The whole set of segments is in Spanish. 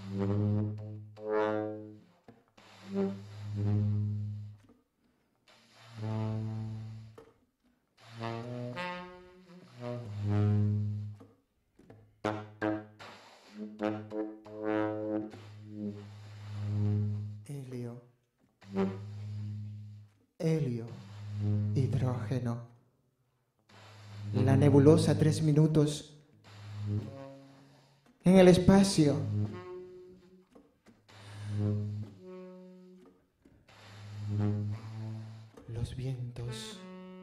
Helio, helio, hidrógeno. La nebulosa 3 minutos en el espacio. Los vientos.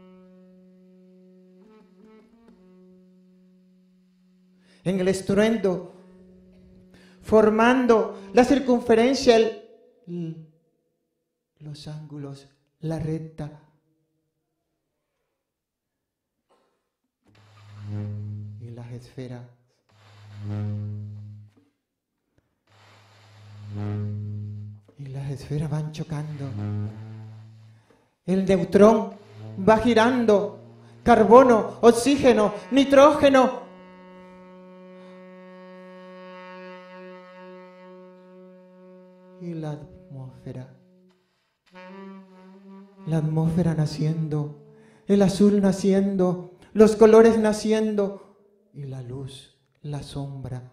En el estruendo, formando la circunferencia, los ángulos, la recta. Y las esferas. Y las esferas van chocando. El neutrón va girando. Carbono, oxígeno, nitrógeno. Y la atmósfera. La atmósfera naciendo. El azul naciendo. Los colores naciendo. Y la luz, la sombra.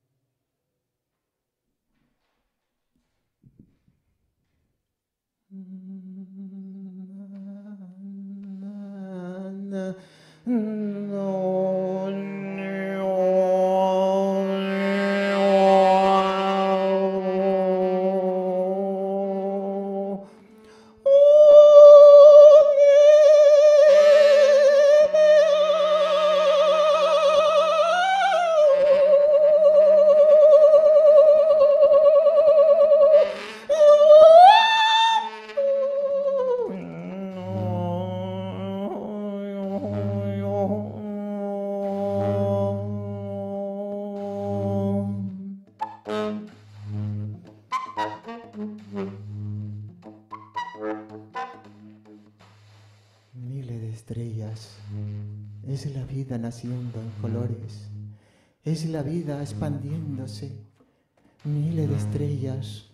Miles de estrellas. Es la vida naciendo en colores. Es la vida expandiéndose. Miles de estrellas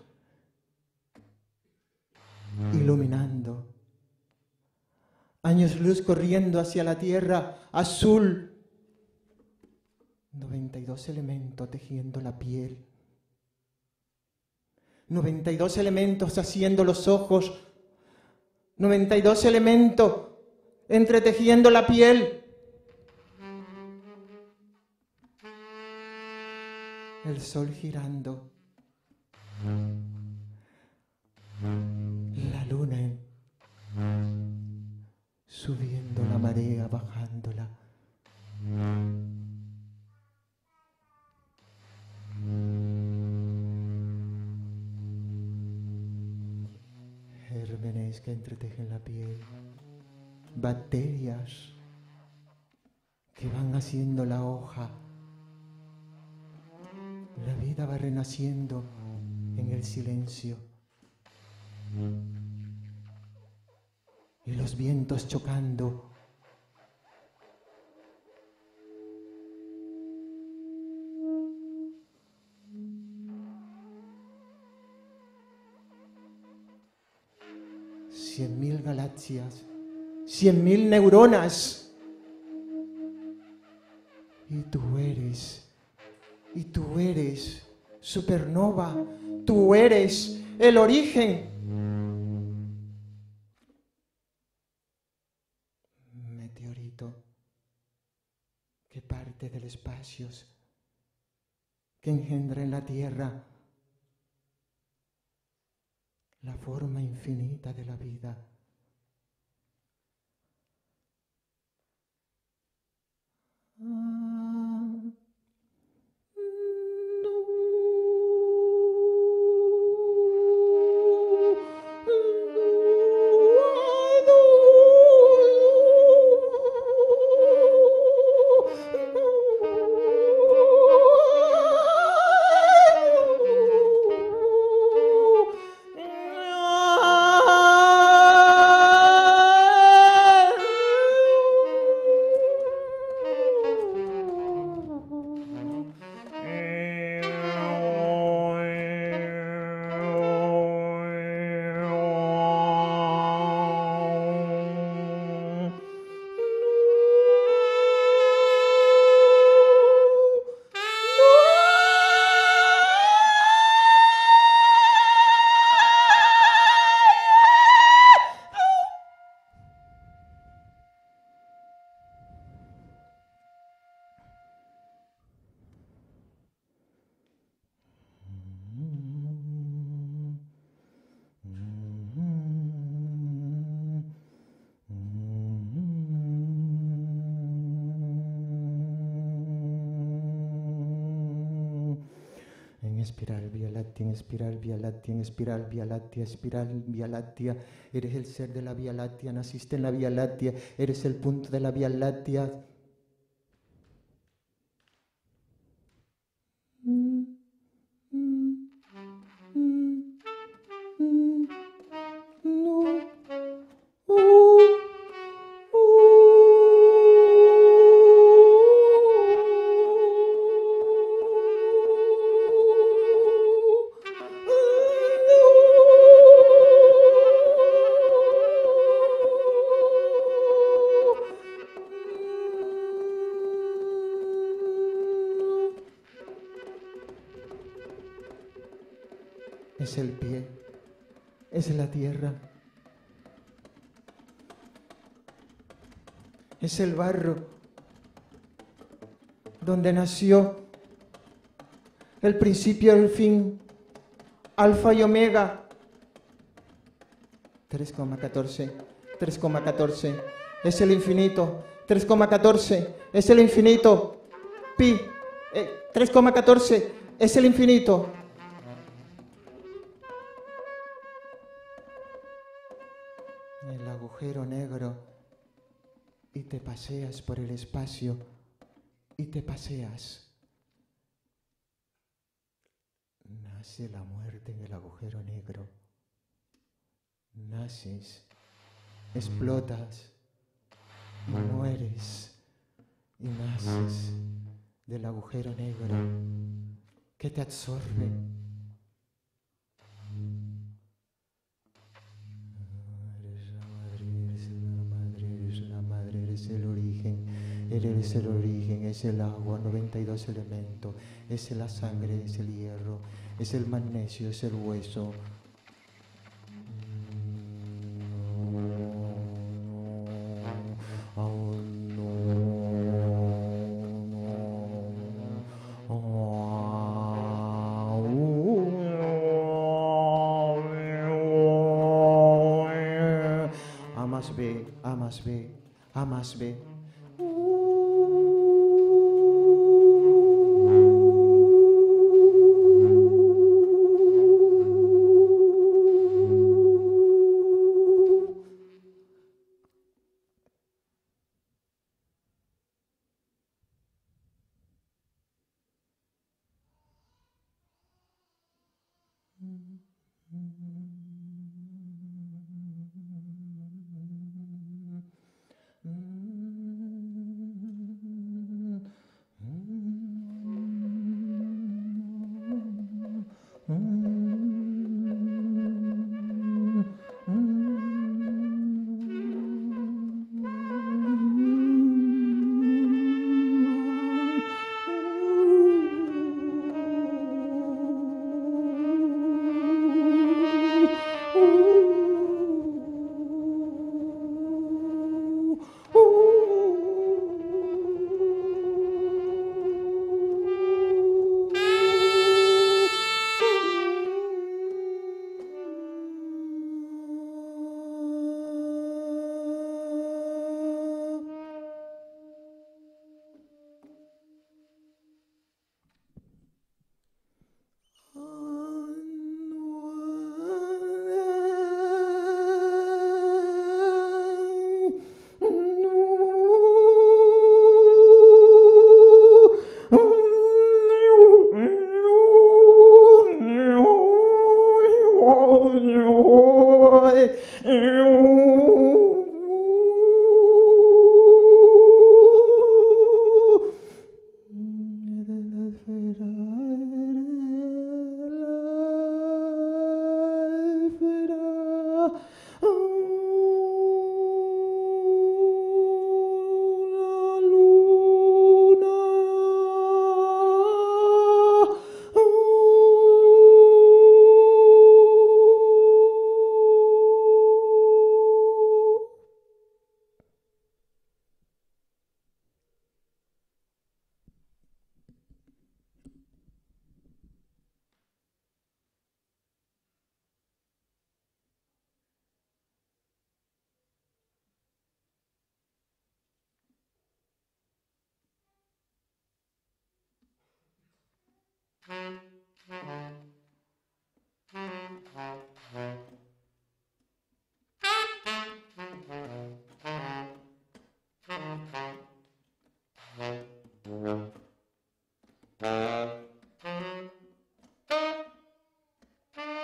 iluminando. Años luz corriendo hacia la tierra azul. 92 elementos tejiendo la piel. 92 elementos haciendo los ojos. 92 elementos entretejiendo la piel. El sol girando. La luna subiendo la marea, bajándola. Gérmenes que entretejen la piel. Bacterias que van haciendo la hoja. La vida va renaciendo en el silencio. Y los vientos chocando. Cien mil galaxias, 100.000 neuronas. Y tú eres supernova, tú eres el origen. Meteorito que parte del espacio, que engendra en la Tierra la forma infinita de la vida. espiral, Vía Láctea, en espiral, Vía Láctea, en espiral, Vía Láctea, espiral, Vía Láctea. Eres el ser de la Vía Láctea, naciste en la Vía Láctea, eres el punto de la Vía Láctea. Es el pie, es la tierra, es el barro donde nació el principio y el fin, alfa y omega. 3,14, 3,14 es el infinito, 3,14 es el infinito, pi, 3,14 es el infinito. El agujero negro, y te paseas por el espacio y te paseas. Nace la muerte en el agujero negro. Naces, explotas y mueres y naces del agujero negro que te absorbe. Eres el origen, es el agua, 92 elementos, es la sangre, es el hierro, es el magnesio, es el hueso. A más B, A más B, A más B.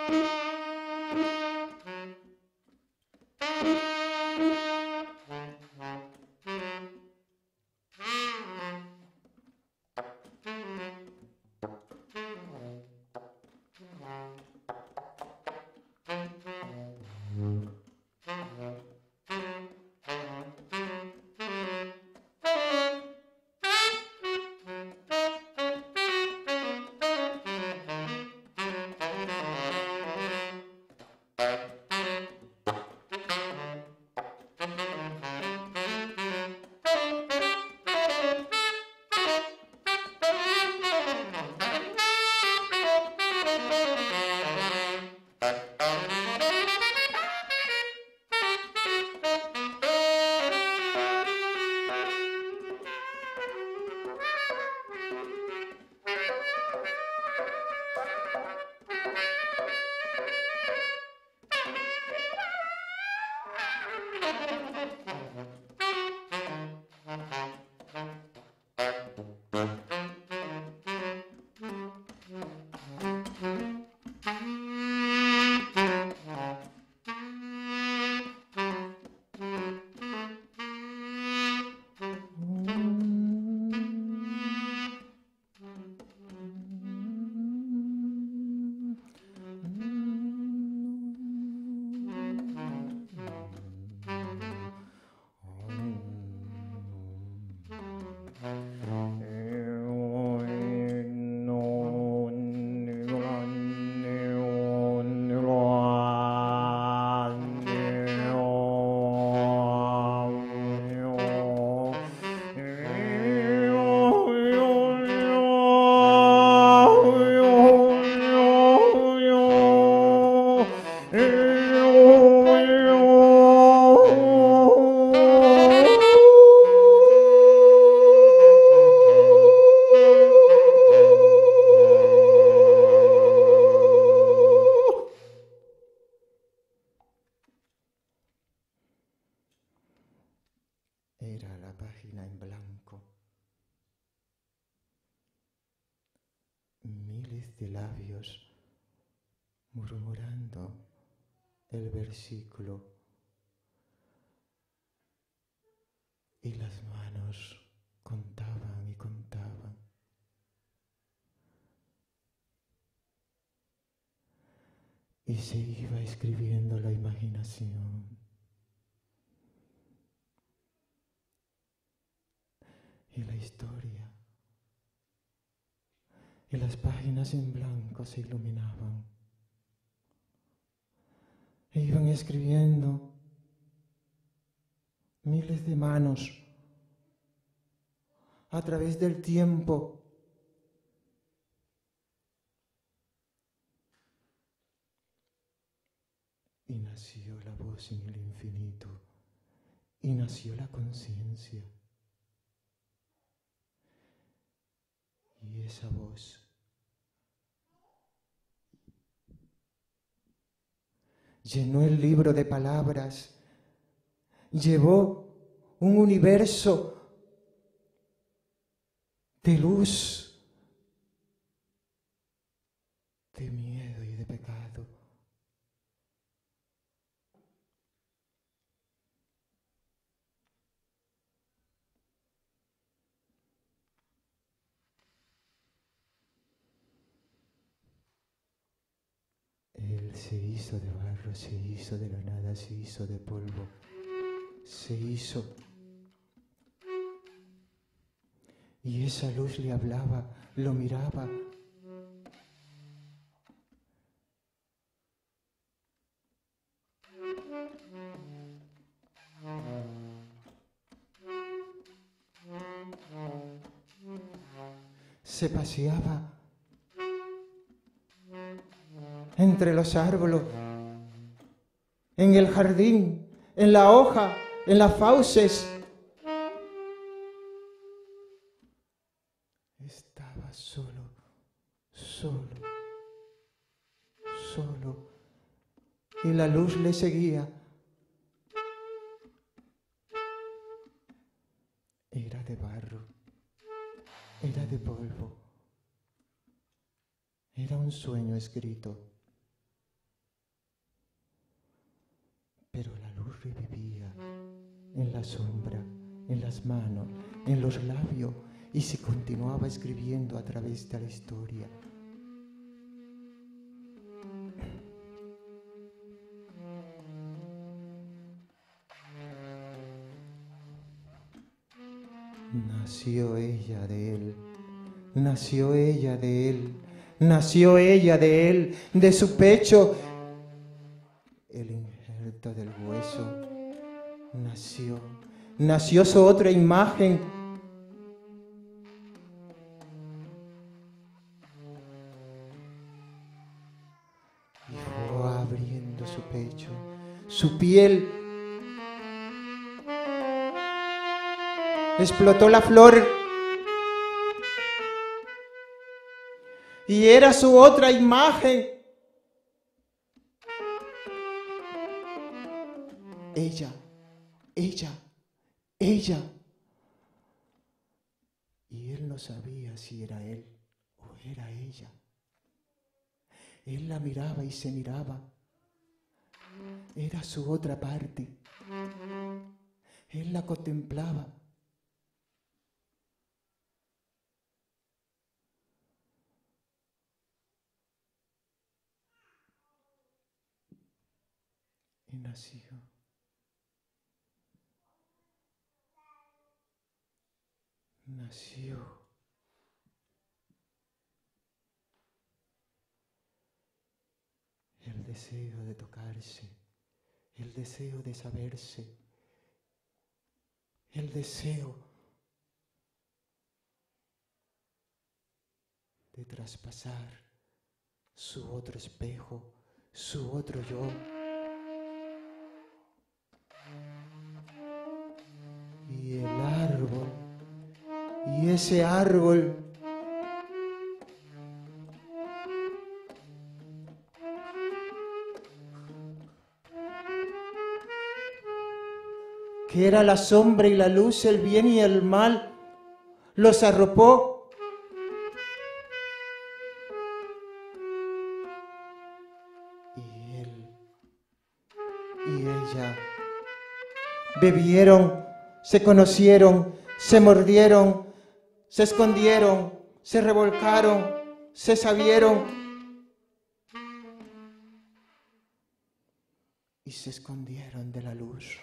Era la página en blanco. Miles de labios murmurando el versículo y las manos contaban y contaban. Y se iba escribiendo la imaginación. Y la historia. Y las páginas en blanco se iluminaban. E iban escribiendo miles de manos a través del tiempo. Y nació la voz en el infinito. Y nació la conciencia. Y esa voz llenó el libro de palabras, llevó un universo de luz, de miedo y de pecado. Él se hizo de barro, se hizo de la nada, se hizo de polvo, se hizo. Y esa luz le hablaba, lo miraba. Se paseaba entre los árboles, en el jardín, en la hoja, en las fauces. Estaba solo, solo, solo. Y la luz le seguía. Era de barro, era de polvo. Era un sueño escrito. Pero la luz revivía en la sombra, en las manos, en los labios, y se continuaba escribiendo a través de la historia. Nació ella de él, nació ella de él, nació ella de él, de su pecho. El injerto del hueso nació su otra imagen. Y fue abriendo su pecho, su piel. Explotó la flor y era su otra imagen. Ella. Y él no sabía si era él o era ella. Él la miraba y se miraba. Era su otra parte. Él la contemplaba. Y nació. El deseo de tocarse, el deseo de saberse, el deseo de traspasar su otro espejo, su otro yo. Y el árbol, y ese árbol que era la sombra y la luz, el bien y el mal, los arropó. Y él y ella bebieron, se conocieron, se mordieron, se escondieron, se revolcaron, se sabieron y se escondieron de la luz.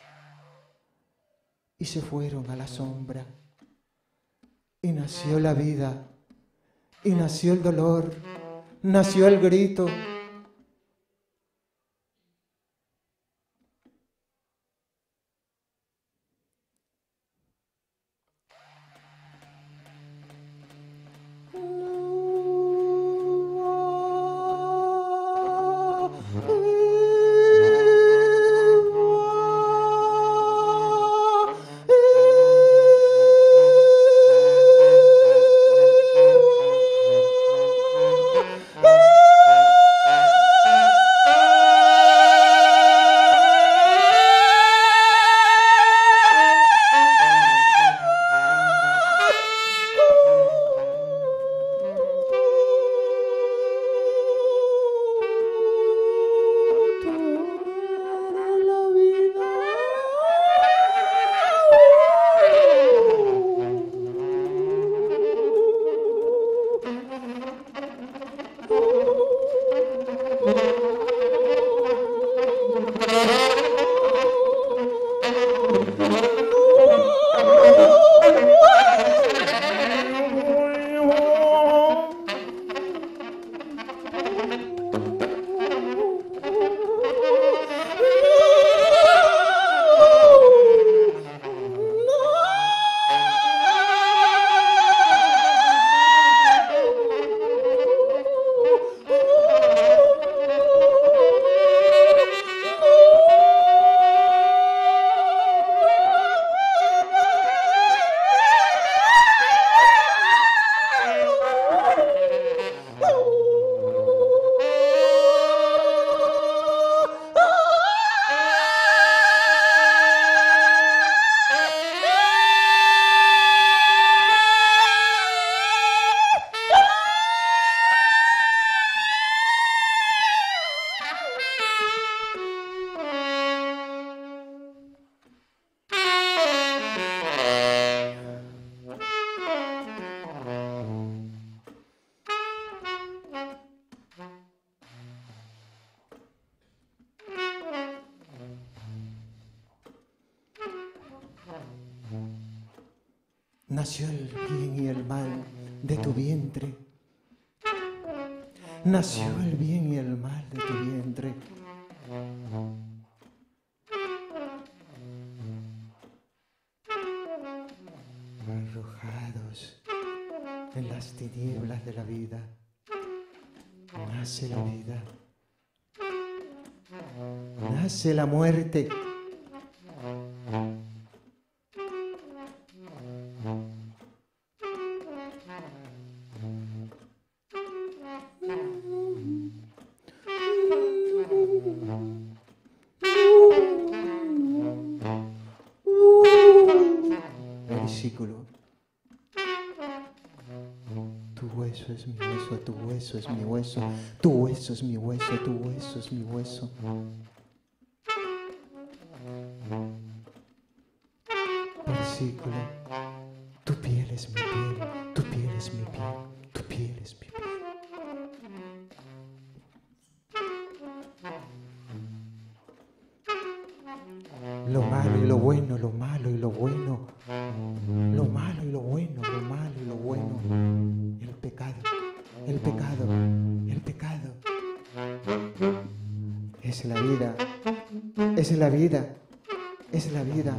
Y se fueron a la sombra. Y nació la vida. Y nació el dolor. Nació el grito. Nació el bien y el mal de tu vientre. Nació el bien y el mal de tu vientre. Arrojados en las tinieblas de la vida, nace la vida, nace la muerte. Versículo. Tu hueso es mi hueso, tu hueso es mi hueso, tu hueso es mi hueso, tu hueso es mi hueso. Versículo. Tu piel es mi piel, tu piel es mi piel, tu piel es mi piel. Lo malo y lo bueno, lo malo y lo bueno, lo malo y lo bueno, lo malo y lo bueno, el pecado, el pecado, el pecado. Es la vida, es la vida, es la vida.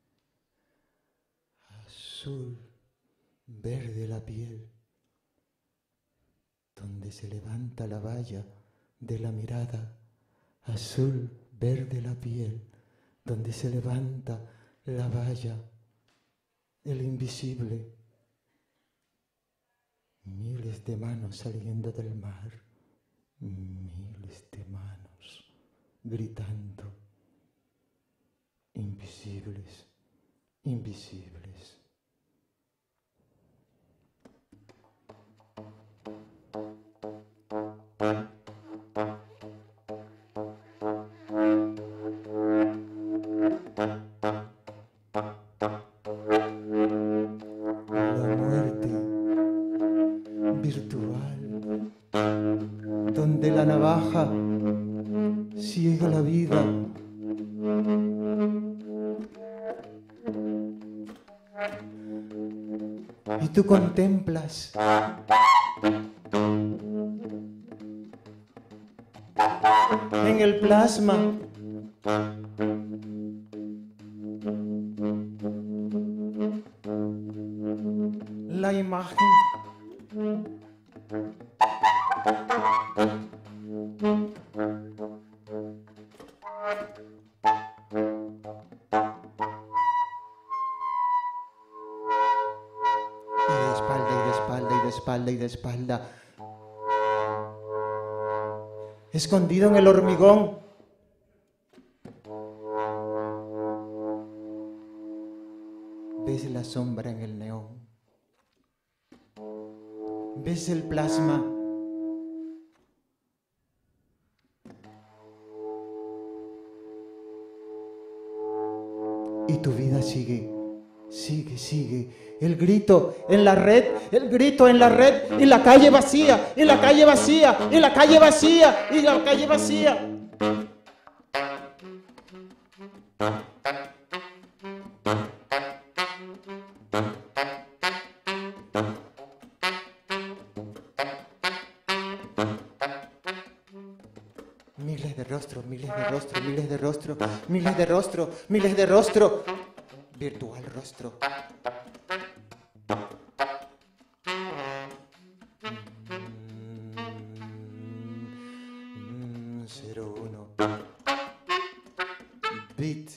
Azul, verde la piel, donde se levanta la valla de la mirada, azul, verde la piel, donde se levanta la valla, el invisible. Miles de manos saliendo del mar, miles de manos gritando, invisibles, invisibles. La muerte virtual, donde la navaja ciega la vida. Y tú contemplas en el plasma la imagen y de espalda, escondido en el hormigón, ves la sombra en el neón, ves el plasma, y tu vida sigue. Sigue, sigue, el grito en la red, el grito en la red, y la calle vacía, y la calle vacía, y la calle vacía, y la calle vacía. Miles de rostros, miles de rostros, miles de rostros, miles de rostros, miles de rostros. Virtual rostro. 01 bit.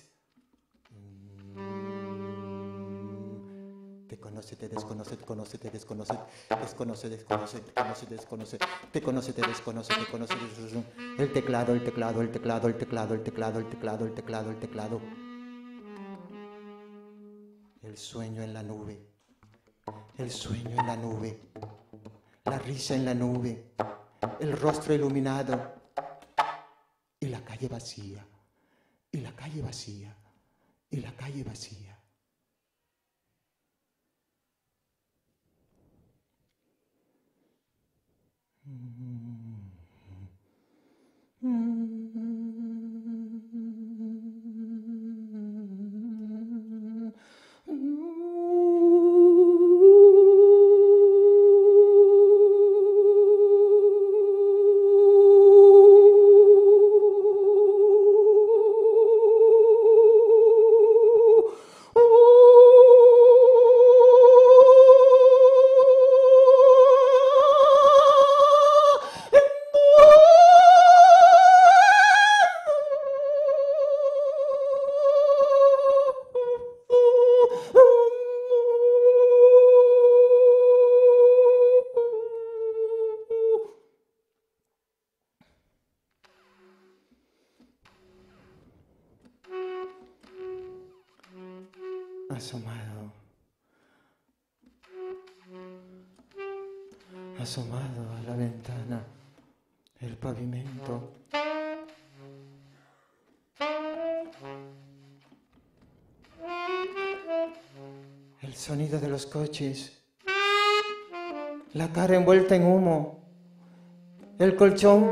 Te conoce, te desconoce, te conoce, te desconoce, desconoce, desconoce, te conoce, desconoce, te conoce, te desconoce, te conoce, el teclado, el teclado, el teclado, el teclado, el teclado, el teclado, el teclado, el teclado. El sueño en la nube, el sueño en la nube, la risa en la nube, el rostro iluminado y la calle vacía, y la calle vacía, y la calle vacía. Asomado, asomado a la ventana, el pavimento, el sonido de los coches, la cara envuelta en humo, el colchón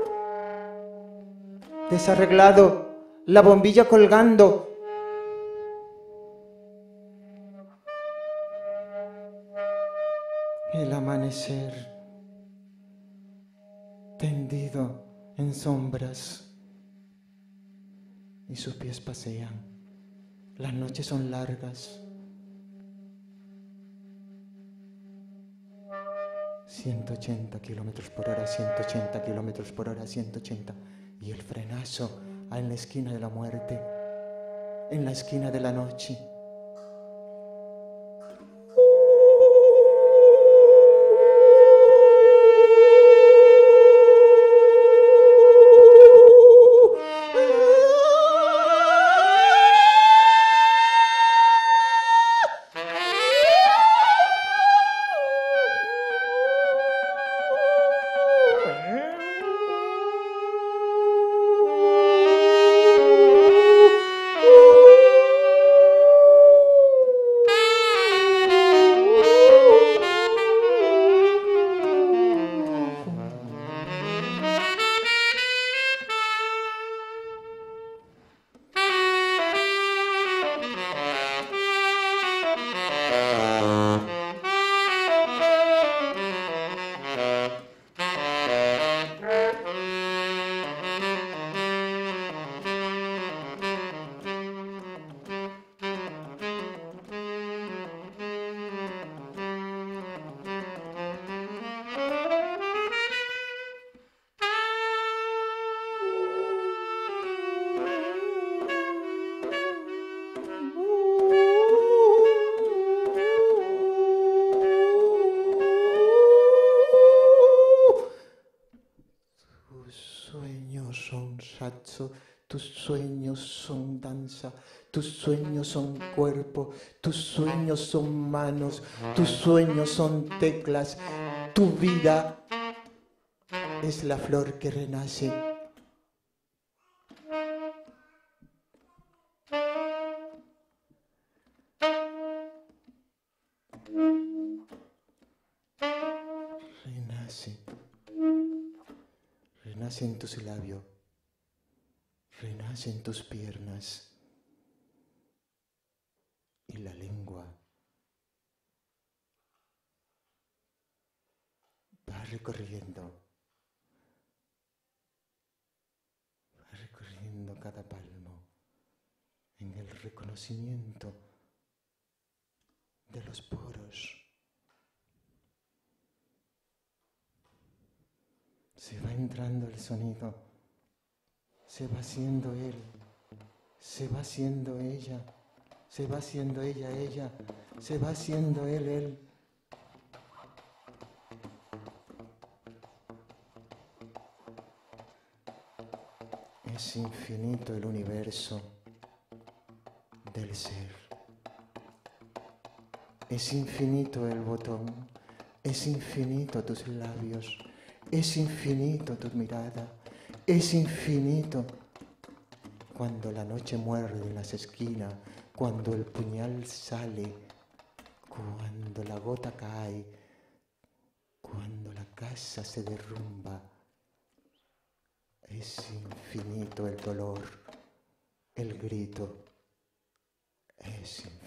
desarreglado, la bombilla colgando. El amanecer tendido en sombras y sus pies pasean. Las noches son largas. 180 kilómetros por hora, 180 kilómetros por hora, 180. Y el frenazo en la esquina de la muerte, en la esquina de la noche. Tus sueños son danza, tus sueños son cuerpo, tus sueños son manos, tus sueños son teclas, tu vida es la flor que renace. Renace, renace en tus labios. Renace en tus piernas y la lengua va recorriendo cada palmo en el reconocimiento de los poros. Se va entrando el sonido. Se va haciendo él, se va haciendo ella, se va haciendo ella, se va haciendo él. Es infinito el universo del ser. Es infinito el botón, es infinito tus labios, es infinito tu mirada. Es infinito cuando la noche muerde en las esquinas, cuando el puñal sale, cuando la gota cae, cuando la casa se derrumba. Es infinito el dolor, el grito, es infinito.